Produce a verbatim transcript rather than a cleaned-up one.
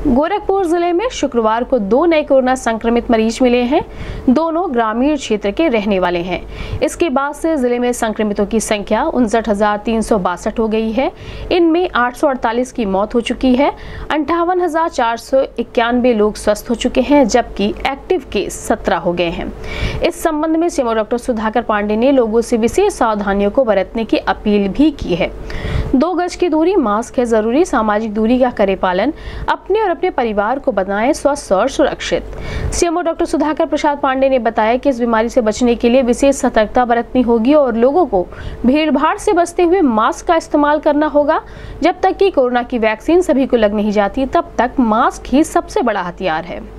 गोरखपुर जिले में शुक्रवार को दो नए कोरोना संक्रमित मरीज मिले हैं। दोनों ग्रामीण क्षेत्र के रहने वाले हैं। इसके बाद से जिले में संक्रमितों की संख्या उनसठ हजार तीन सौ बासठ हो गई है। इनमें आठ सौ अड़तालीस की मौत हो चुकी है। अंठावन हजार चार सौ इक्यानवे लोग स्वस्थ हो चुके हैं, जबकि एक्टिव केस सत्रह हो गए हैं। इस संबंध में सीएमओ डॉक्टर सुधाकर पांडे ने लोगों से विशेष सावधानियों को बरतने की अपील भी की है। दो गज की दूरी, मास्क है जरूरी, सामाजिक दूरी का करे पालन, अपने और अपने परिवार को बनाएं स्वस्थ और सुरक्षित। सीएमओ डॉक्टर सुधाकर प्रसाद पांडे ने बताया कि इस बीमारी से बचने के लिए विशेष सतर्कता बरतनी होगी और लोगों को भीड़-भाड़ से बचते हुए मास्क का इस्तेमाल करना होगा। जब तक कि कोरोना की वैक्सीन सभी को लग नहीं जाती, तब तक मास्क ही सबसे बड़ा हथियार है।